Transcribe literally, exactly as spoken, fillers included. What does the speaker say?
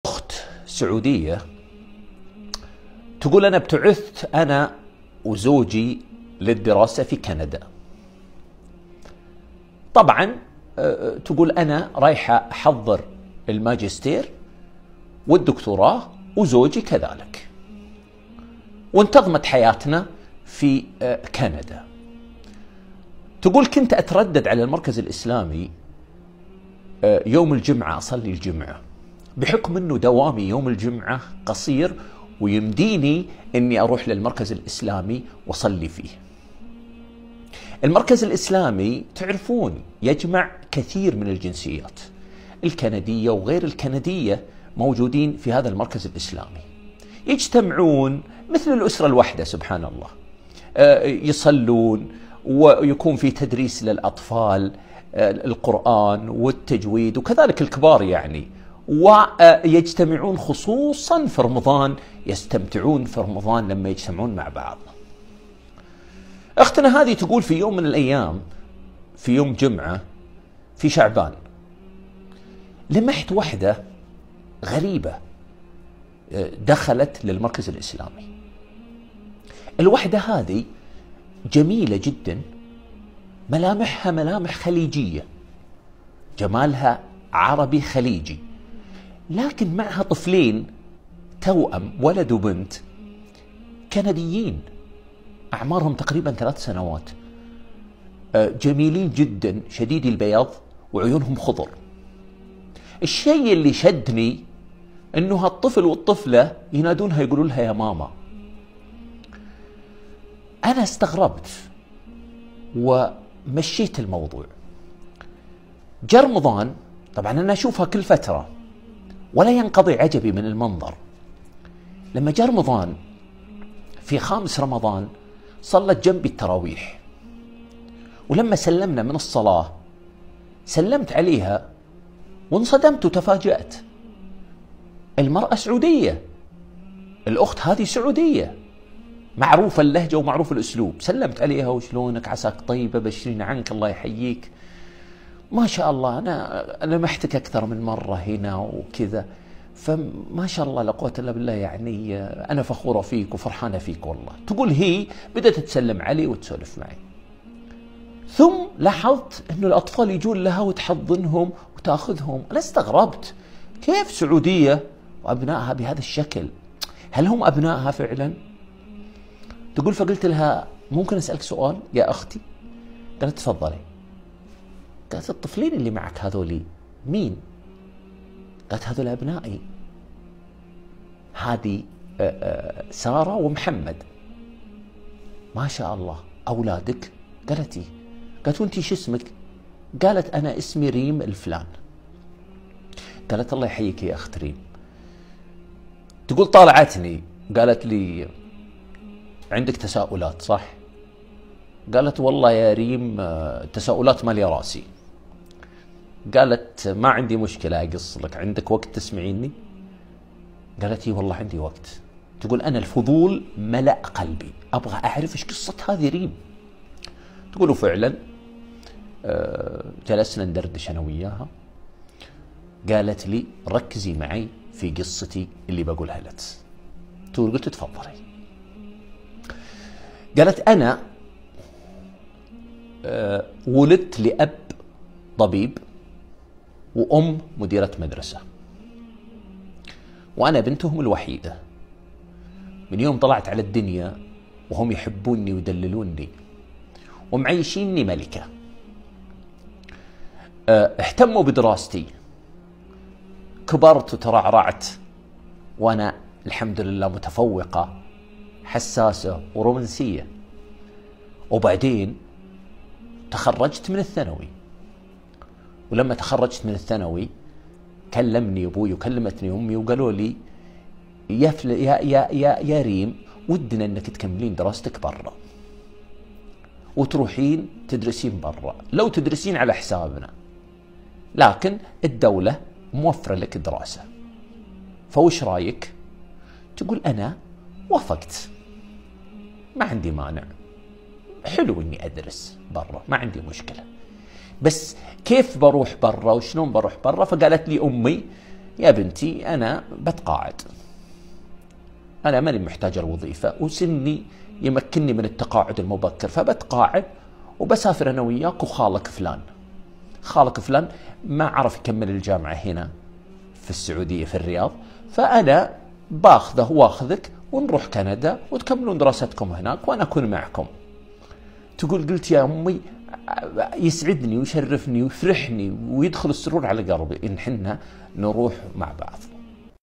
أخت سعودية تقول أنا ابتعثت أنا وزوجي للدراسة في كندا. طبعا تقول أنا رايحة أحضر الماجستير والدكتوراه وزوجي كذلك، وانتظمت حياتنا في كندا. تقول كنت أتردد على المركز الإسلامي يوم الجمعة أصلي الجمعة، بحكم أنه دوامي يوم الجمعة قصير ويمديني أني أروح للمركز الإسلامي وأصلي فيه. المركز الإسلامي تعرفون يجمع كثير من الجنسيات الكندية وغير الكندية موجودين في هذا المركز الإسلامي، يجتمعون مثل الأسرة الواحدة سبحان الله، يصلون ويكون في تدريس للأطفال القرآن والتجويد وكذلك الكبار يعني، ويجتمعون خصوصا في رمضان، يستمتعون في رمضان لما يجتمعون مع بعض. أختنا هذه تقول في يوم من الأيام في يوم جمعة في شعبان لمحت وحدة غريبة دخلت للمركز الإسلامي. الوحدة هذه جميلة جدا، ملامحها ملامح خليجية، جمالها عربي خليجي، لكن معها طفلين توأم ولد وبنت كنديين أعمارهم تقريبا ثلاث سنوات، جميلين جدا شديدي البياض وعيونهم خضر. الشيء اللي شدني أنه هالطفل والطفلة ينادونها يقولوا لها يا ماما. أنا استغربت ومشيت الموضوع. جاء رمضان، طبعا أنا أشوفها كل فترة ولا ينقضي عجبي من المنظر. لما جاء رمضان في خامس رمضان صلت جنبي التراويح، ولما سلمنا من الصلاة سلمت عليها وانصدمت وتفاجأت. المرأة سعودية، الأخت هذه سعودية، معروف اللهجة ومعروف الأسلوب. سلمت عليها وشلونك عساك طيبة بشرين عنك الله يحييك ما شاء الله، أنا أنا محتك أكثر من مرة هنا وكذا، فما شاء الله لا قوة إلا بالله، يعني أنا فخورة فيك وفرحانة فيك والله. تقول هي بدأت تسلم علي وتسولف معي، ثم لاحظت أنه الأطفال يجون لها وتحضنهم وتأخذهم. أنا استغربت كيف سعودية وأبنائها بهذا الشكل، هل هم أبنائها فعلا؟ تقول فقلت لها ممكن أسألك سؤال يا أختي؟ قالت تفضلي. قالت الطفلين اللي معك هذولي مين؟ قالت هذول أبنائي، هذه سارة ومحمد. ما شاء الله أولادك؟ قالت إيه. قالت وانتي شو اسمك؟ قالت أنا اسمي ريم الفلان. قالت الله يحييك يا أخت ريم. تقول طالعتني قالت لي عندك تساؤلات صح؟ قالت والله يا ريم تساؤلات مالي راسي. قالت ما عندي مشكلة أقص لك، عندك وقت تسمعيني؟ قالت لي والله عندي وقت. تقول أنا الفضول ملأ قلبي، أبغى أعرف إيش قصة هذه ريم. تقولوا فعلا جلسنا ندردش أنا وياها، قالت لي ركزي معي في قصتي اللي بقولها لك. تقول قلت تفضلي. قالت أنا ولدت لأب طبيب وأم مديرة مدرسة، وأنا بنتهم الوحيدة. من يوم طلعت على الدنيا وهم يحبوني ويدللوني ومعيشيني ملكة. اهتموا بدراستي، كبرت وترعرعت وأنا الحمد لله متفوقة حساسة ورومانسية. وبعدين تخرجت من الثانوي، ولما تخرجت من الثانوي كلمني أبوي وكلمتني أمي وقالوا لي يا, يا, يا, يا, يا ريم ودنا أنك تكملين دراستك برا وتروحين تدرسين برا، لو تدرسين على حسابنا، لكن الدولة موفرة لك دراسة، فوش رايك؟ تقول أنا وافقت، ما عندي مانع، حلو اني ادرس برا ما عندي مشكلة، بس كيف بروح برا وشلون بروح برا؟ فقالت لي امي يا بنتي أنا بتقاعد، أنا ماني محتاجة الوظيفة وسني يمكنني من التقاعد المبكر، فبتقاعد وبسافر أنا وياك وخالك فلان. خالك فلان ما عرف يكمل الجامعة هنا في السعودية في الرياض، فأنا باخذه واخذك ونروح كندا وتكملون دراستكم هناك وأنا أكون معكم. تقول قلت يا أمي يسعدني ويشرفني ويفرحني ويدخل السرور على قلبي إن حنا نروح مع بعض.